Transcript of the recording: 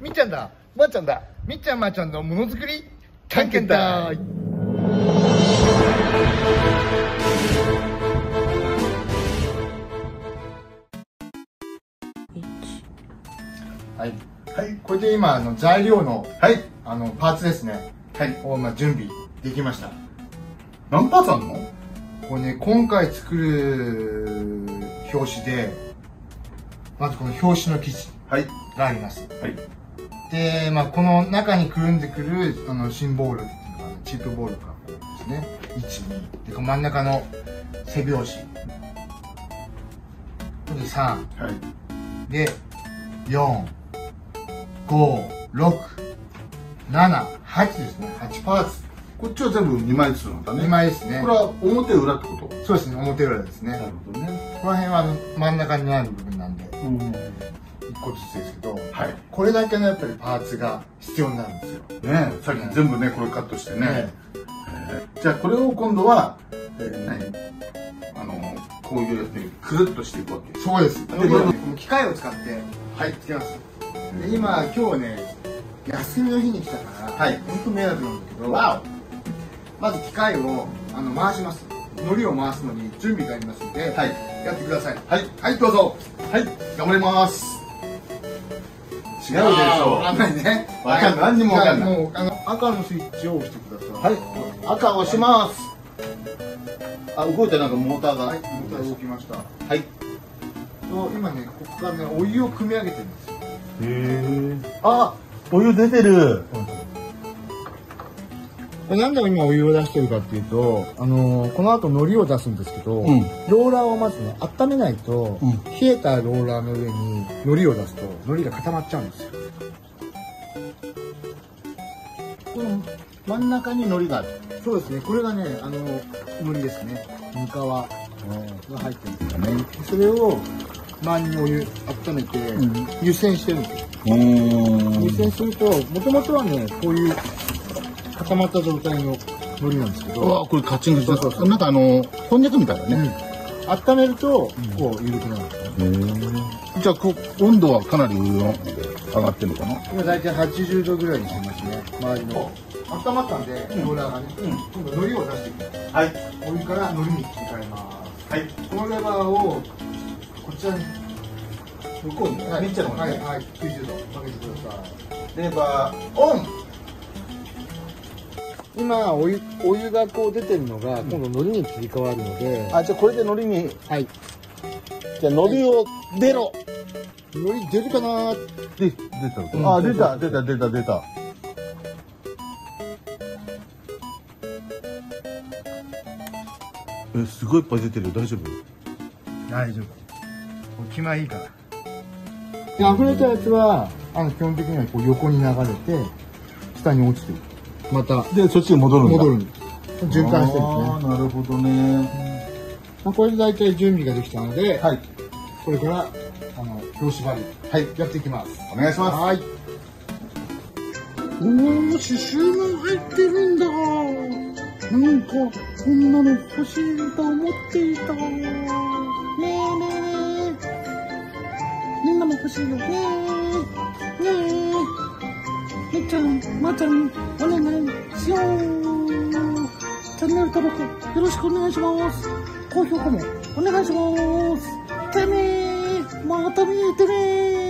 みっちゃんだ、まーちゃんだ、みっちゃんまーちゃんのものづくり探検隊。はい、はい、これで今材料の、はい、パーツですね、はい、を準備できました。 何パーツあるの？ これね、今回作る表紙で、まずこの表紙の生地があります。はい。で、この中にくるんでくる芯ボールっていうか、チップボールがですね、1、2、で真ん中の背拍子。これで3、はい、で4、5、6、7、8ですね。8パーツ。 こっちは全部2枚ずつなんだね。 2枚ですね。 これは表裏ってこと？ そうですね、表裏ですね。なるほどね。この辺は真ん中にある部分なんで、1個ずつですけど、はい、これだけのやっぱりパーツが必要になるんですよ。ね、 さっき全部ね、これカットしてね。じゃあこれを今度は、こういうやってくるっとしていくわけ。 そうです。で、機械を使って、はい、つけます。で、今日ね、休みの日に来たから、はい、本当迷惑なんだけど、まず機械を回します。海苔を回すのに準備がありますので、はい、やってください。はい、はい、どうぞ。はい、頑張ります。 違うでしょ。 わかんないね。 わかんない。何にもわかんない。 もう赤のスイッチを押してください。 はい、赤押します。あ、動いた、なんかモーターが。はい、モーター動きました。 はい。 今ね、ここからね、お湯を汲み上げてるんですよ。 へえ。あ、お湯出てる。 これなんで今お湯を出してるかっていうと、この後海苔を出すんですけど、ローラーをまずね、温めないと、冷えたローラーの上に海苔を出すと、海苔が固まっちゃうんですよ。この真ん中に海苔がある。そうですね、これがね、海苔ですね。ぬかわが入ってるんですよね。それを周りにお湯温めて、湯煎してるんですよ。湯煎すると、もともとはね、こういう固まった状態の海苔なんですけど。 うわ、これカッチングしてる。なんかこんにゃくみたいだね。 温めると、こう、緩くなるんですね。 じゃあ、温度はかなり上がってるのかな？ 今大体80度ぐらいにしてますね、周りの。温まったんで、ローラーがね、今度海苔を出していきます。はい。お湯から海苔に切り替えます。はい。このレバーを、こちらに、向こうに、みっちゃんの方に、はい、90度かけてください。レバー、オン！今お湯がこう出てるのが今度海苔に切り替わるので、 あ、じゃあこれで海苔に、 はい、 じゃあ海苔を出ろ。 海苔出るかな？ 出た。あ、出た。すごいいっぱい出てるよ。大丈夫？ 大丈夫。お気前いいから。で、溢れたやつは基本的にはこう横に流れて下に落ちていく。またでそっちに戻るんだ。 循環してるんですね。 なるほどね。 これで大体準備ができたので、 はい、 これから表紙張り、はい、やっていきます。 お願いします。 はい。おお、刺繍も入ってるんだ。なんかこんなの欲しいと思っていた。ねえねえ、みんなも欲しいよね。ねえ。みっちゃん、まーちゃん、お願いしよう。チャンネル登録よろしくお願いします。高評価もお願いします。じゃあねー、また見てねー。